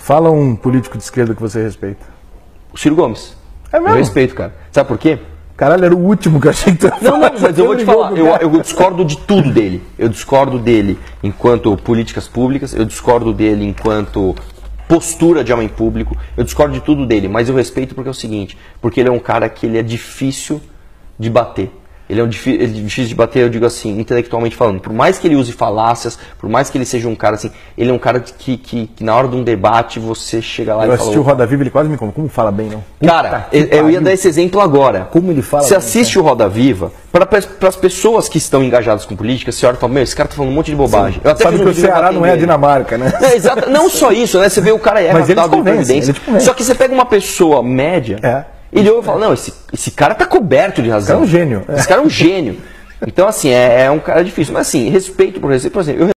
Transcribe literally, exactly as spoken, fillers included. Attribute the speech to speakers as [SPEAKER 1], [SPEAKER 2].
[SPEAKER 1] Fala um político de esquerda que você respeita.
[SPEAKER 2] O Ciro Gomes.
[SPEAKER 1] É mesmo?
[SPEAKER 2] Eu respeito, cara. Sabe por quê?
[SPEAKER 1] Caralho, era o último que eu achei que tu ia
[SPEAKER 2] Não,
[SPEAKER 1] falar.
[SPEAKER 2] não, mas eu vou te falar, eu, eu discordo de tudo dele. Eu discordo dele enquanto políticas públicas, eu discordo dele enquanto postura de homem público, eu discordo de tudo dele, mas eu respeito porque é o seguinte, porque ele é um cara que ele é difícil de bater. Ele é, um, ele é difícil de bater, eu digo assim, intelectualmente falando. Por mais que ele use falácias, por mais que ele seja um cara assim, ele é um cara que, que, que na hora de um debate você chega lá
[SPEAKER 1] eu
[SPEAKER 2] e fala...
[SPEAKER 1] Eu assisti o Roda Viva, ele quase me conta. Como fala bem, não? Puta
[SPEAKER 2] cara, eu, eu ia dar esse exemplo agora.
[SPEAKER 1] Como ele fala
[SPEAKER 2] Você
[SPEAKER 1] bem,
[SPEAKER 2] assiste
[SPEAKER 1] cara.
[SPEAKER 2] o Roda Viva, para as pessoas que estão engajadas com política, você olha e fala, meu, esse cara tá falando um monte de bobagem. Eu até
[SPEAKER 1] Sabe
[SPEAKER 2] fiz um
[SPEAKER 1] que o
[SPEAKER 2] vídeo
[SPEAKER 1] Ceará não é a
[SPEAKER 2] dele.
[SPEAKER 1] Dinamarca, né?
[SPEAKER 2] É, exato. Não só isso, né? Você vê o cara erra
[SPEAKER 1] Mas ele
[SPEAKER 2] dado
[SPEAKER 1] te
[SPEAKER 2] de
[SPEAKER 1] convence,
[SPEAKER 2] previdência.
[SPEAKER 1] ele te convence.
[SPEAKER 2] Só que você pega uma pessoa média,
[SPEAKER 1] É.
[SPEAKER 2] ele ouve e fala, não, esse, esse cara tá coberto de razão.
[SPEAKER 1] Esse cara é um gênio.
[SPEAKER 2] Esse cara é um gênio. Então, assim, é, é um cara difícil. Mas, assim, respeito por respeito. Por exemplo, eu